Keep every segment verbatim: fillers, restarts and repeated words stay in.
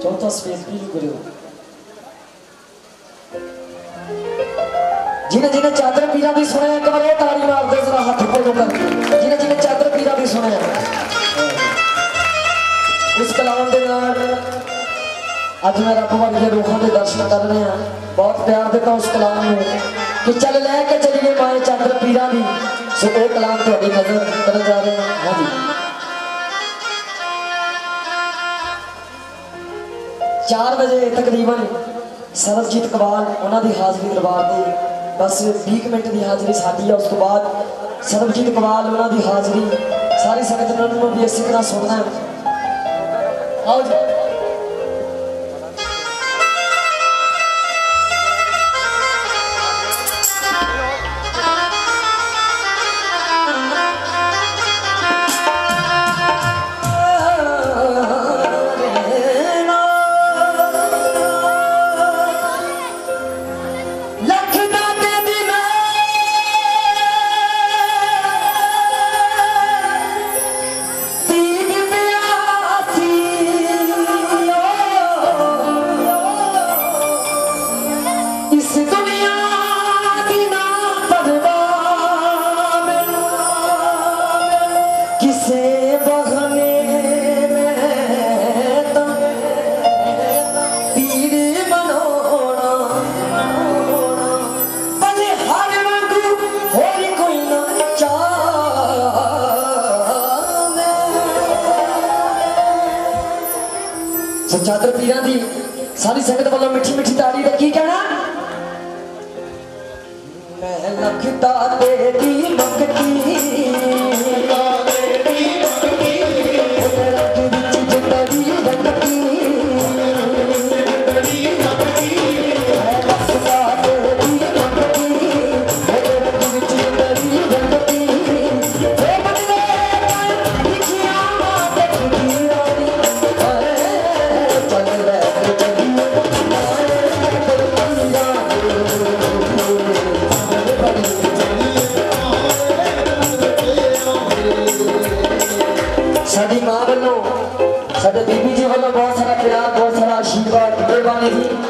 चौथा स्पेस भी करो जिन्हें जिन्हें चादर पीरा भी सुने एक बार ताली मार दे जरा हाथ ऊपर करके जिन्हें जिन्हें चादर पीरा भी सुने उस कलाम के नाल अज मैं रब वर्गे रूहां के दर्शन कर रहे हैं बहुत प्यार देता उस कलाम में कि चल लैके चलिए माए चादर पीरा भी सो वो कलाम थोड़ी नजर कर जा रहे हैं। हाँ जी चार बजे तकरीबन सरबजीत कबाल उन्होंने हाजरी दरबार की बस बीस मिनट की हाजरी साड़ी है। उस तो बाद सरबजीत कबाल उन्होंने हाजरी सारी संगत उन्होंने भी इसी तरह सुनना है। आओ जी चादर पीरा दी सारी संगत वालों मिठी मिठी ताड़ी का की कहना मैं लखदा तेरी मखती साडी मां वालों साडे बीबी जी वालों बहुत सारा प्यार बहुत सारा आशीर्वाद मेहरबानी जी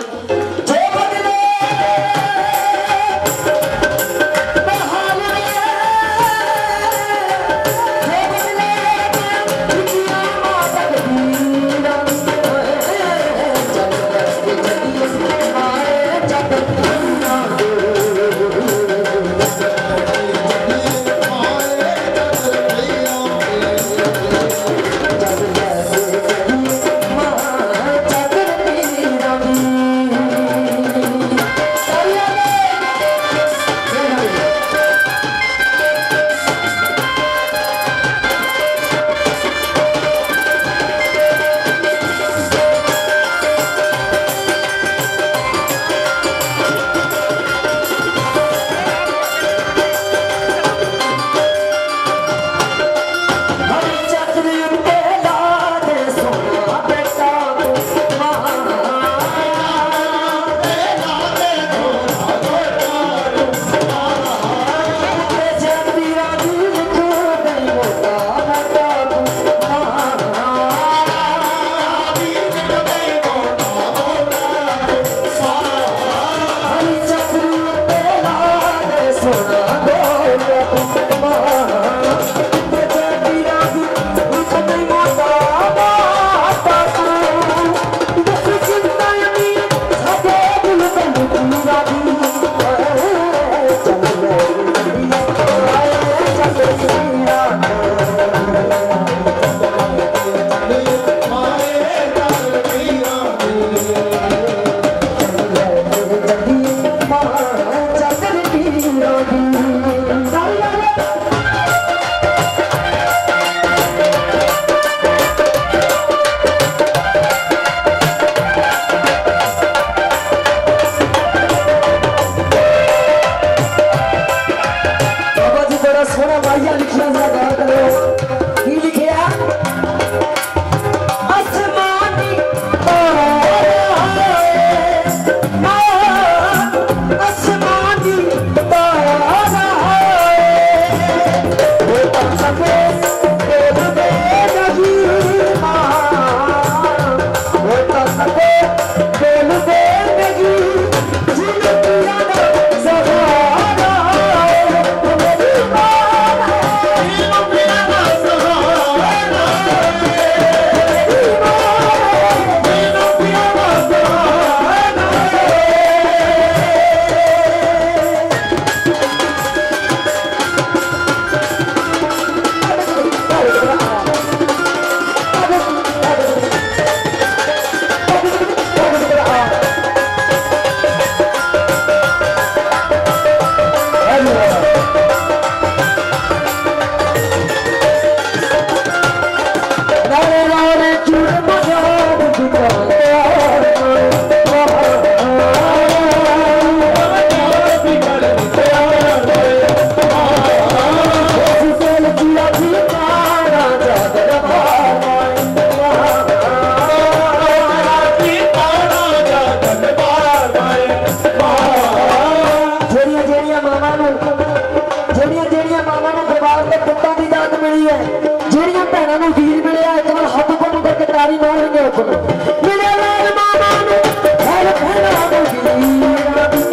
है ਜਿਹੜੀਆਂ ਭੈਣਾਂ ਨੂੰ ਵੀਰ ਮਿਲਿਆ ਇੱਕ ਵਾਰ ਹੱਥ ਬੰਨ ਕਰਕੇ ਤਾੜੀ ਮਾਰਨਗੇ ਉੱਪਰ ਮਿਲਿਆ ਲਾਲ ਮਾਮਾ ਨੂੰ ਹਰ ਭੈਣਾਂ ਨੂੰ ਵੀਰ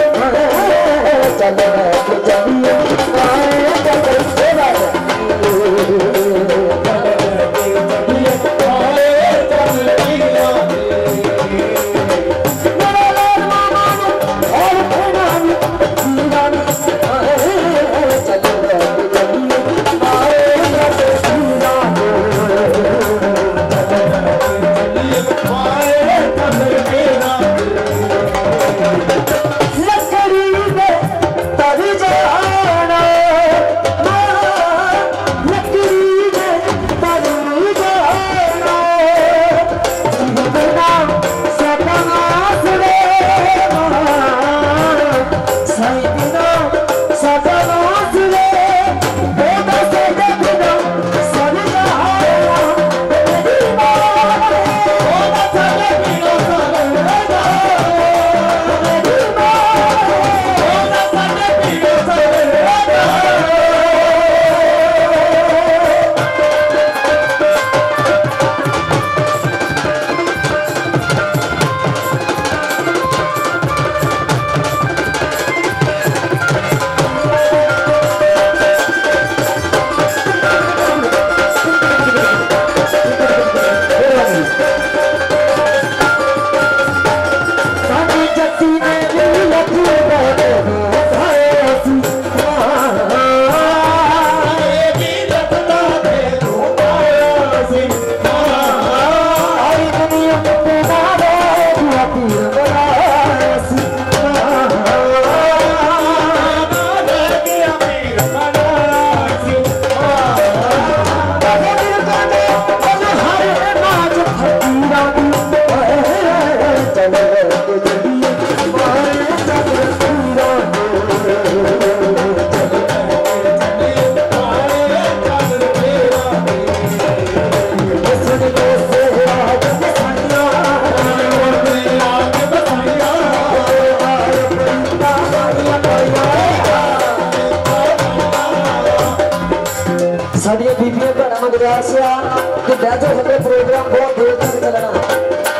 ਚੱਲ ਕੇ ਜਾਈਏ ਆਏ ਚੱਲ ਸੇਵਾ साडियां बीबियां भैणां मंगवार से आ कि बैठो हमें प्रोग्राम बहुत देर तक चलना।